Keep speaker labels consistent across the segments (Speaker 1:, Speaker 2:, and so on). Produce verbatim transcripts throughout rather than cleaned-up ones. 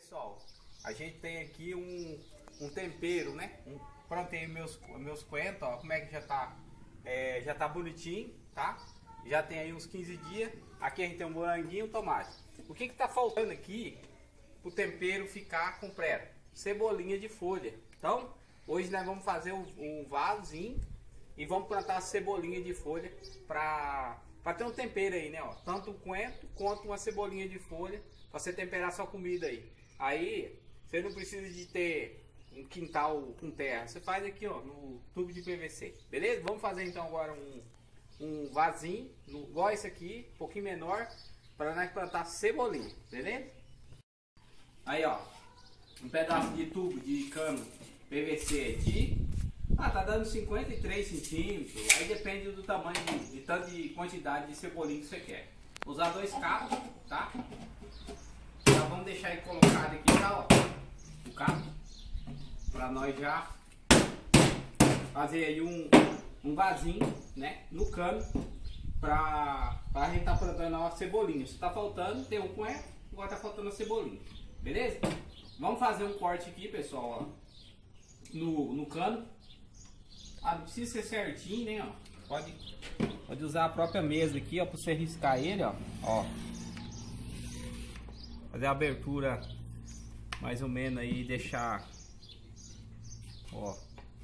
Speaker 1: pessoal, a gente tem aqui um, um tempero, né? Um, plantei meus, meus coentros, ó, como é que já tá, é, já tá bonitinho, tá? Já tem aí uns quinze dias. Aqui a gente tem um moranguinho e um tomate. O que que tá faltando aqui pro tempero ficar completo? Cebolinha de folha. Então, hoje nós vamos fazer um, um vasozinho e vamos plantar cebolinha de folha pra, pra ter um tempero aí, né? Ó, tanto o coentro quanto uma cebolinha de folha pra você temperar sua comida aí. Aí, você não precisa de ter um quintal com terra. Você faz aqui, ó, no tubo de P V C. Beleza? Vamos fazer então agora um, um vasinho, igual esse aqui, um pouquinho menor, para nós plantar cebolinha. Beleza? Aí, ó, um pedaço de tubo de cano P V C aqui. Ah, tá dando cinquenta e três centímetros. Aí depende do tamanho, de, de tanto de quantidade de cebolinha que você quer. Vou usar dois cabos, tá? Já vamos deixar ele colocado aqui, tá? Ó, o cabo. Pra nós já fazer aí um, um vasinho, né? No cano. Pra, pra gente tá plantando a cebolinha. Se tá faltando, tem um coentro. Agora tá faltando a cebolinha. Beleza? Vamos fazer um corte aqui, pessoal, ó, no, no cano. Ah, não precisa ser certinho, né? Ó. Pode, pode usar a própria mesa aqui, ó, pra você riscar ele, ó. Ó. Fazer a abertura mais ou menos aí e deixar. Ó.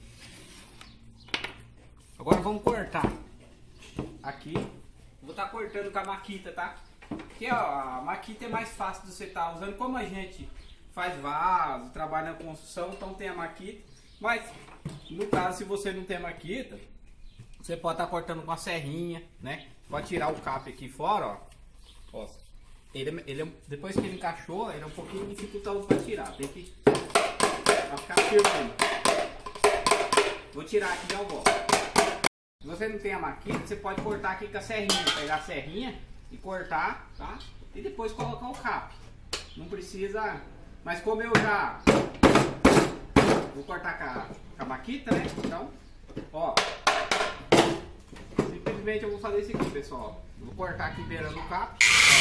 Speaker 1: Agora vamos cortar. Aqui. Vou estar tá cortando com a maquita, tá? Porque ó, a maquita é mais fácil de você estar tá usando. Como a gente faz vaso, trabalha na construção, então tem a maquita. Mas no caso, se você não tem a maquita, você pode estar tá cortando com a serrinha, né? Pode tirar o cap aqui fora, ó. Ó, ele, ele, depois que ele encaixou, ele é um pouquinho dificultoso para tirar. Tem que pra ficar firme. Vou tirar aqui e já volto. Se você não tem a maquita, você pode cortar aqui com a serrinha. Pegar a serrinha e cortar, tá? E depois colocar o cap. Não precisa. Mas como eu já vou cortar com a, com a maquita, né? Então, ó. Simplesmente eu vou fazer isso aqui, pessoal. Vou cortar aqui beirando o cap.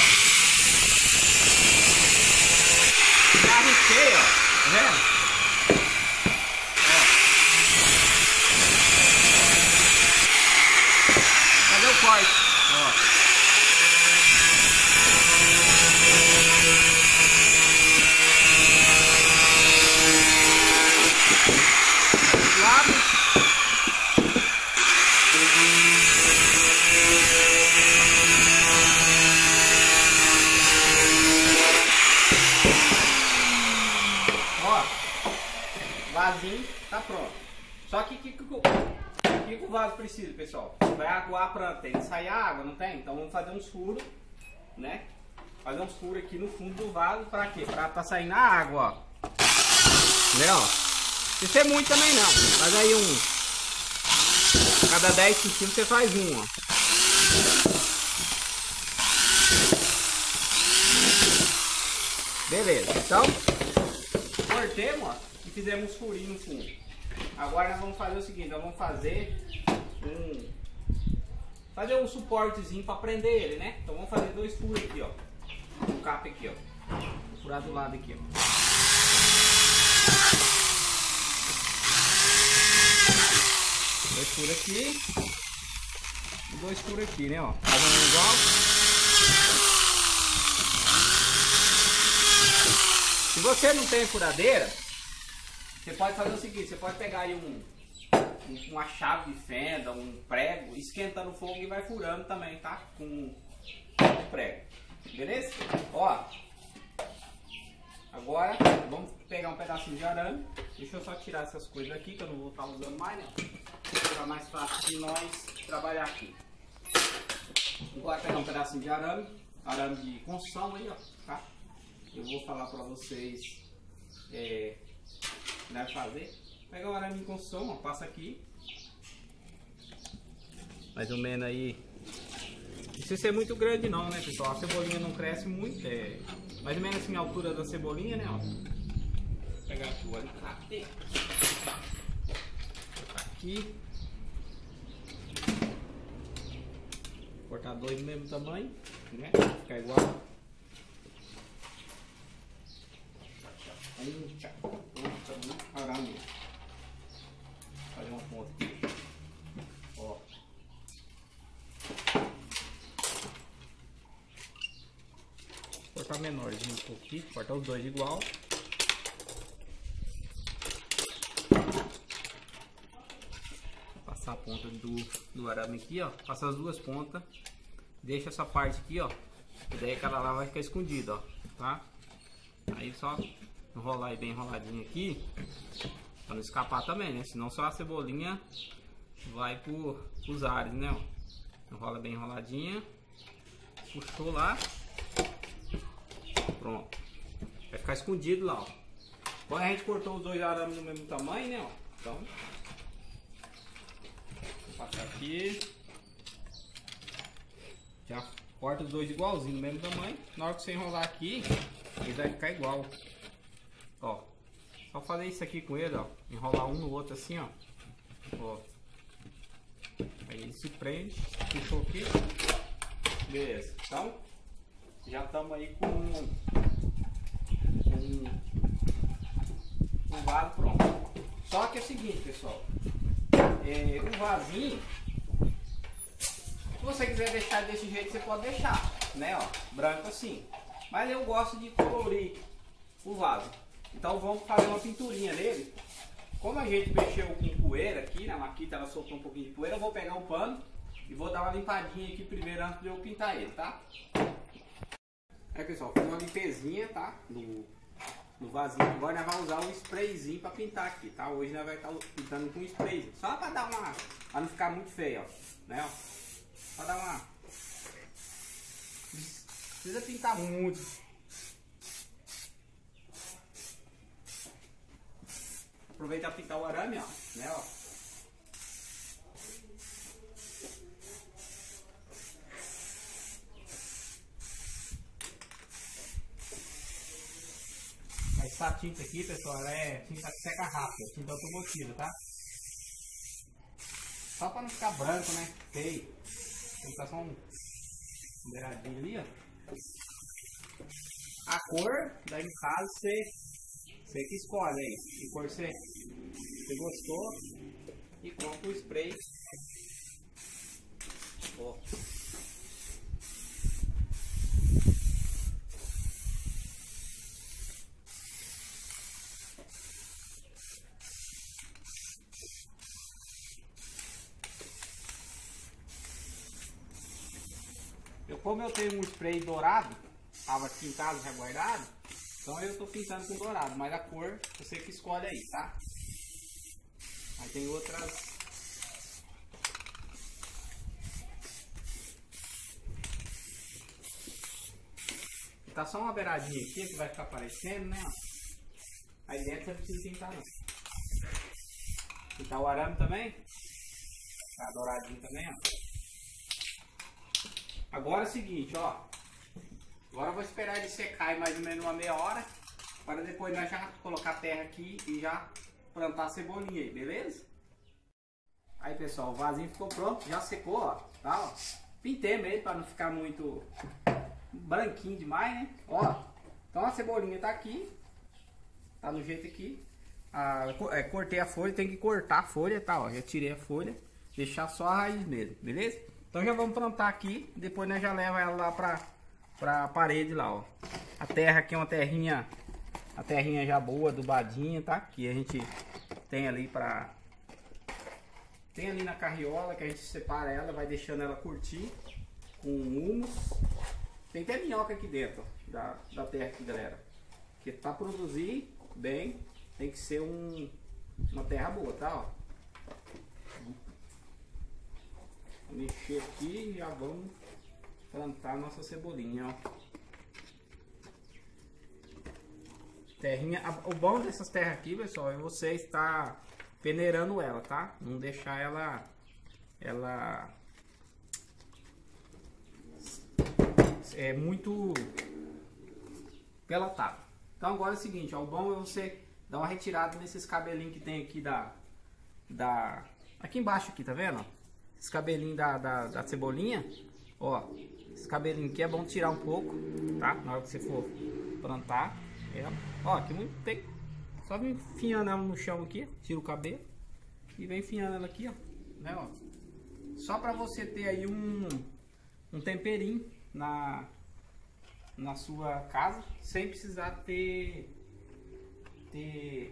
Speaker 1: Já risquei, ó. Tá vendo? Corte, ó. Do lado. Ó, vasinho tá pronto. Só que que, que, que O que o vaso precisa, pessoal? Vai aguar a planta, tem que sair água, não tem? Então vamos fazer uns furos, né? Fazer uns furos aqui no fundo do vaso, pra quê? Pra, pra sair na água, ó. Entendeu? Não precisa ser muito também não. Faz aí um. Cada dez centímetros você faz um, ó. Beleza, então cortemos, ó, e fizemos uns furinhos no fundo. Agora nós vamos fazer o seguinte, nós vamos fazer um fazer um suportezinho para prender ele, né? Então vamos fazer dois furos aqui, ó. Um cap aqui, ó. Vou furar do lado aqui, ó. Dois furos aqui. E dois furos aqui, né, ó. Fazendo igual. Se você não tem furadeira, você pode fazer o seguinte, você pode pegar aí um, um, uma chave de fenda, um prego, esquenta no fogo e vai furando também, tá? Com o prego, beleza? Ó, agora vamos pegar um pedacinho de arame. Deixa eu só tirar essas coisas aqui que eu não vou estar usando mais, né? Fica mais fácil de nós trabalhar aqui. Agora pegar um pedacinho de arame, arame de construção aí, ó, tá? Eu vou falar pra vocês é, deve fazer. Pegar o arame de construção, ó, passa aqui. Mais ou menos aí. Não precisa ser muito grande não, né, pessoal? A cebolinha não cresce muito. É mais ou menos assim a altura da cebolinha, né, ó. Vou pegar aqui o alicate. Aqui. Cortar dois do mesmo tamanho, né? Ficar igual. Puxa, puxa, muito arame. Fazer uma ponta aqui. Ó. Cortar menorzinho um pouquinho, cortar os dois igual. Passar a ponta do, do arame aqui, ó. Passa as duas pontas. Deixa essa parte aqui, ó. E daí aquela lá vai ficar escondida, ó. Tá? Aí só enrolar bem enroladinho aqui. Pra não escapar também, né? Senão só a cebolinha vai por, pros ares, né? Ó. Enrola bem enroladinha. Puxou lá. Pronto. Vai ficar escondido lá, ó. Agora a gente cortou os dois arames do mesmo tamanho, né? Ó. Então, vou passar aqui. Já corta os dois igualzinho, do mesmo tamanho. Na hora que você enrolar aqui, ele vai ficar igual. Ó. Só fazer isso aqui com ele, ó. Enrolar um no outro assim, ó. Ó. Aí ele se prende. Puxou aqui. Beleza. Então, já estamos aí com um, um, um vaso pronto. Só que é o seguinte, pessoal. É, o vasinho, se você quiser deixar desse jeito, você pode deixar, né? Ó, branco assim. Mas eu gosto de colorir o vaso. Então vamos fazer uma pinturinha nele. Como a gente mexeu com poeira aqui, na maquita ela soltou um pouquinho de poeira, eu vou pegar um pano e vou dar uma limpadinha aqui primeiro antes de eu pintar ele, tá? Aí pessoal, fiz uma limpezinha, tá? No, no vasinho. Agora nós vamos usar um sprayzinho para pintar aqui, tá? Hoje nós vamos estar pintando com um sprayzinho. Só para dar uma... para não ficar muito feio, ó. Né? Ó. Pra dar uma... Precisa pintar muito. Aproveitar para pintar o arame, ó. Né? Ó. Essa tinta aqui, pessoal, ela é tinta que seca rápido, tinta automotiva, tá? Só para não ficar branco, né? Feio. Tem que passar um beiradinho ali, ó. A cor, daí no caso, você, você que escolhe aí. Que cor você, você gostou. E compra o spray. Ó. Eu, como eu tenho um spray dourado, estava aqui em casa já guardado, então eu estou pintando com dourado, mas a cor você que escolhe aí, tá? Aí tem outras. Tá só uma beiradinha aqui que vai ficar aparecendo, né? Aí dentro você precisa pintar não. Pintar o arame também. Tá douradinho também, ó. Agora é o seguinte, ó. Agora eu vou esperar ele secar mais ou menos uma meia hora. Para depois nós já colocar a terra aqui e já plantar a cebolinha aí, beleza? Aí pessoal, o vasinho ficou pronto, já secou, ó. Tá, ó. Pintei mesmo para não ficar muito branquinho demais, né? Ó. Então a cebolinha tá aqui. Tá do jeito aqui. Ah, é, cortei a folha, tem que cortar a folha, tá? Ó, já tirei a folha. Deixar só a raiz mesmo, beleza? Então já vamos plantar aqui, depois nós já leva ela lá pra, pra parede lá, ó. A terra aqui é uma terrinha, a terrinha já boa, adubadinha, tá? Que a gente tem ali pra... Tem ali na carriola que a gente separa ela, vai deixando ela curtir com humus. Tem até minhoca aqui dentro, ó, da, da terra aqui, galera. Porque pra produzir bem, tem que ser um, uma terra boa, tá? Ó. Vou mexer aqui e já vamos plantar a nossa cebolinha, ó. Terrinha, o bom dessas terras aqui, pessoal, é você estar peneirando ela, tá? Não deixar ela ela é muito pelatada. Então agora é o seguinte, ó, o bom é você dar uma retirada nesses cabelinhos que tem aqui da da aqui embaixo aqui, tá vendo? Esse cabelinho da, da, da cebolinha, ó, esse cabelinho aqui é bom tirar um pouco, tá? Na hora que você for plantar. Ela. Ó, aqui não tem. Só vem enfiando ela no chão aqui, tira o cabelo e vem enfiando ela aqui, ó. Né, ó. Só pra você ter aí um, um temperinho na, na sua casa, sem precisar ter, ter,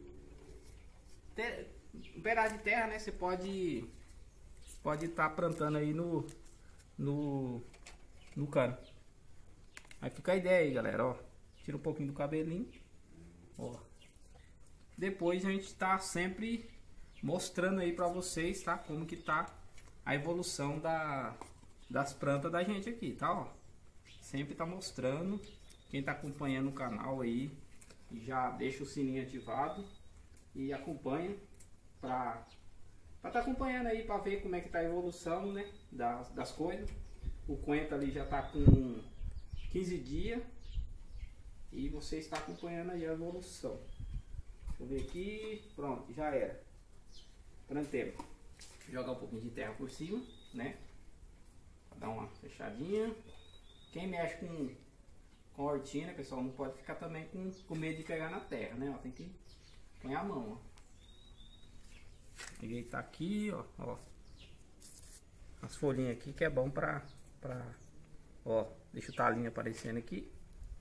Speaker 1: ter um pedaço de terra, né? Você pode pode estar tá plantando aí no, no, no cano. Aí fica a ideia aí, galera, ó. Tira um pouquinho do cabelinho, ó. Depois a gente tá sempre mostrando aí pra vocês, tá? Como que tá a evolução da, das plantas da gente aqui, tá? Ó. Sempre tá mostrando. Quem tá acompanhando o canal aí, já deixa o sininho ativado e acompanha pra Pra tá acompanhando aí, pra ver como é que tá a evolução, né, das, das coisas. O coentro ali já tá com quinze dias. E você está acompanhando aí a evolução. Deixa eu ver aqui. Pronto, já era. Plantemos. Jogar um pouquinho de terra por cima, né? Pra dar uma fechadinha. Quem mexe com, com hortina, pessoal, não pode ficar também com, com medo de pegar na terra, né? Ó, tem que pôr a mão, ó. Peguei, tá aqui, ó, ó. As folhinhas aqui que é bom pra, pra... Ó, deixa o talinho aparecendo aqui.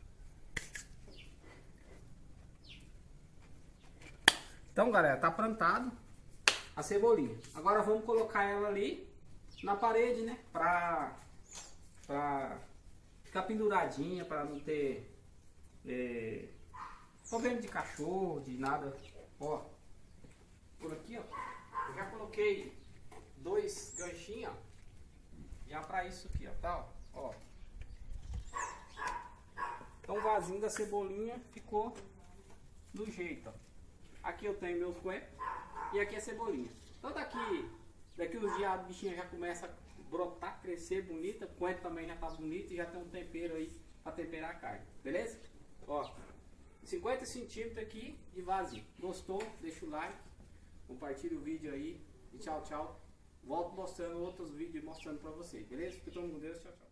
Speaker 1: Então, galera, tá plantado a cebolinha. Agora vamos colocar ela ali na parede, né? Pra, pra ficar penduradinha, pra não ter é, problema de cachorro, de nada. Ó, por aqui, ó. Eu já coloquei dois ganchinhos, ó, já pra isso aqui, ó, tá, ó. Então o vasinho da cebolinha ficou do jeito, ó. Aqui eu tenho meus coentros e aqui a cebolinha. Então daqui, daqui uns dias a bichinha já começa a brotar, crescer bonita. O coentro também já tá bonito e já tem um tempero aí pra temperar a carne, beleza? Ó, cinquenta centímetros aqui de vasinho. Gostou? Deixa o like. Compartilhe o vídeo aí e tchau, tchau. Volto mostrando outros vídeos mostrando pra vocês, beleza? Fique todo mundo com Deus, tchau, tchau.